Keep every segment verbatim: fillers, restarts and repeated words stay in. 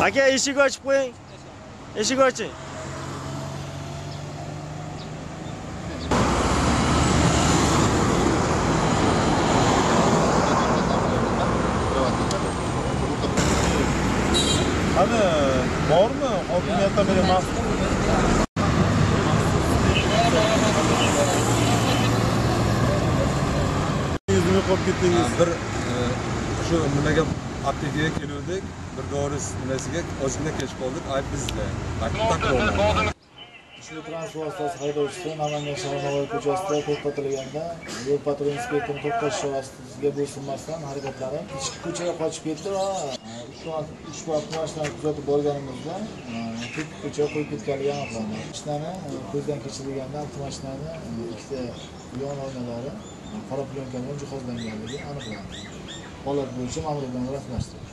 Aka eshik ochib qo'ying. Eshik oching. Hadi bormi? Hokimiyatdan beri mas'ul. Yüzünü qo'yib ketdingiz. Bir shu nimaga aptekaga keluvdik, bir dori nimasiga ozgina kech qoldik, ayb bizda. Ishli transport vositasi haydovchisi Namangan shahar Navoiy ko'chasida to'xtatilganda yo'l patrul inspektori to'xtash chorasiga bo'ysunmasdan harakatlanib, ichki ko'chaga qochib ketdi va ushbu avtomashinani kuzatib borganimizda tut ko'chaga qo'yib ketganligi aniqlandi. Mashinani ko'zdan kechirilganda avtomashinani ikkita yon oynalari qora plyonka bilan jihozlanganligi aniqlandi. Holat bo'yicha ma'muriy bilan rasmiylashtirildi.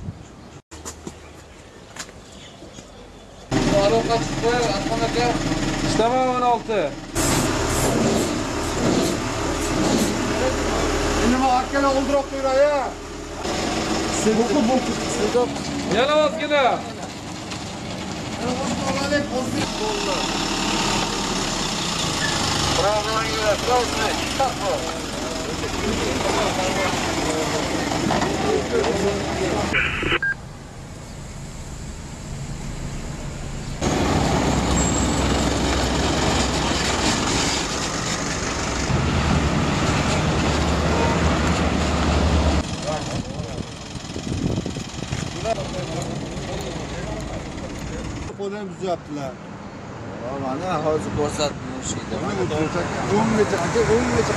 İşte on olti. Nima akkala o'ldirib qo'yray ya. Sezib bo'ldi. Sezib. Yana ozgina. Qo'ldan buzyaptilar. Mana hozir ko'rsatmoqchiydi. o'ngacha, aka, o'ngacha.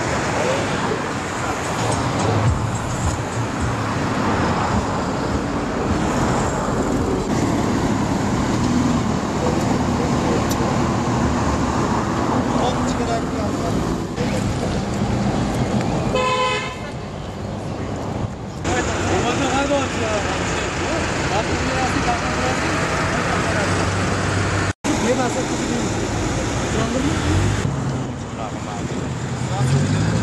Yemasa kızı değil. Anladın mı?